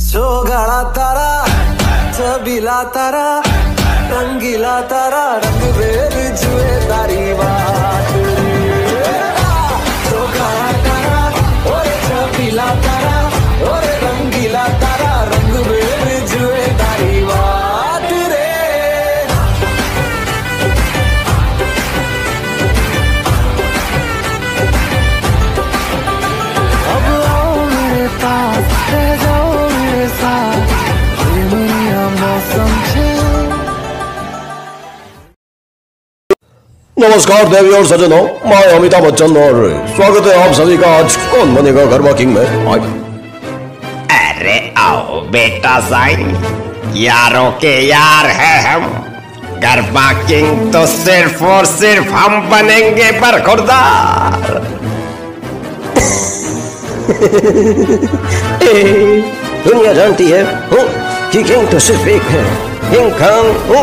सोगाड़ा तारा छबीला तारा रंगीला तारा रंग बेर जुए तारी बात सोगाड़ा तारा ओरे छबीला तारा ओरे रंगीला तारा रंग बेर जुए तारी बात रे। अब आओ मेरे पास रह जाओ मेरे साथ नमस्कार देवी और सज्जनों, मैं अमिताभ बच्चन और स्वागत है आप सभी का आज कौन बनेगा गरबा किंग में। अरे आओ बेटा साईं, यारों के यार है हम। गरबा किंग तो सिर्फ और सिर्फ हम बनेंगे बरखुरदार। दुनिया जानती है कि किंग तो सिर्फ एक है, किंग खान।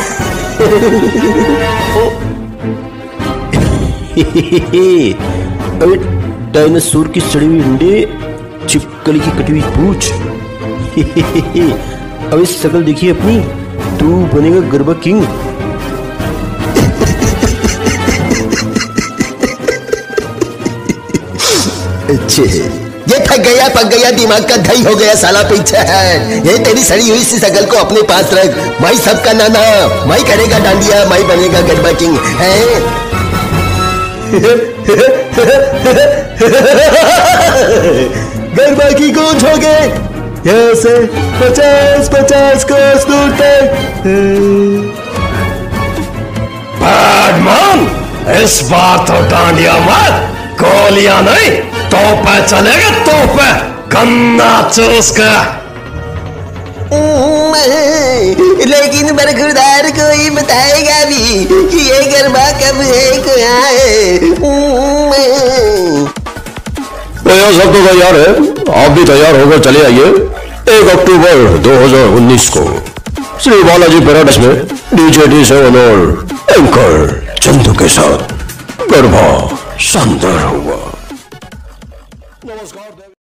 अबे डायनासोर की सड़ी हुई अंडे, छिपकली की कटी हुई पूंछ। अब इस शकल देखिए अपनी, तू बनेगा गरबा किंग। अच्छे ये पक गया दिमाग का दही हो गया साला पीछे है। ये तेरी सड़ी हुई सी शकल को अपने पास रख। माई सबका नाना, माई करेगा डांडिया, माई बनेगा गरबा किंग है। गरबा की गूंज हो गए यहाँ से 50-50 को दूर तक। बैडमैन, इस बार तो डांडिया मत, गोलियां नहीं, तोपे चलेगा, तोपे गन्ना चूस कर। लेकिन बरखुरदार को ही बताएगा भी कि ये गरबा कब है, कहाँ है। भैया सब तो तैयार है, आप भी तैयार होकर चले आइए 1 अक्टूबर 2019 को श्री बालाजी पैराडाइस में डीजे D7 और एंकर चंदू के साथ गरबा शानदार होगा। नमस्कार।